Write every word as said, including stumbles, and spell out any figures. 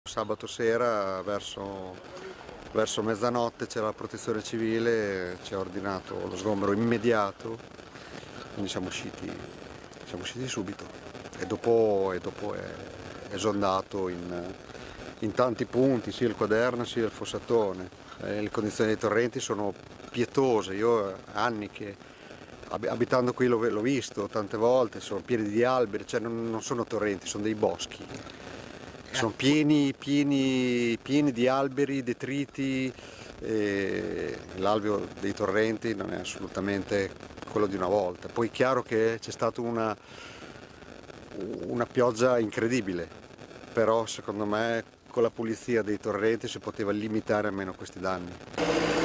Sabato sera verso, verso mezzanotte c'era la protezione civile, ci ha ordinato lo sgombero immediato, quindi siamo usciti, siamo usciti subito e dopo, e dopo è esondato in, in tanti punti, sia il Quaderna sia il Fossatone. Eh, le condizioni dei torrenti sono pietose, io anni che abitando qui l'ho visto tante volte, sono pieni di alberi, cioè non, non sono torrenti, sono dei boschi. Sono pieni, pieni, pieni di alberi, detriti, e l'alveo dei torrenti non è assolutamente quello di una volta. Poi è chiaro che c'è stata una, una pioggia incredibile, però secondo me con la pulizia dei torrenti si poteva limitare almeno questi danni.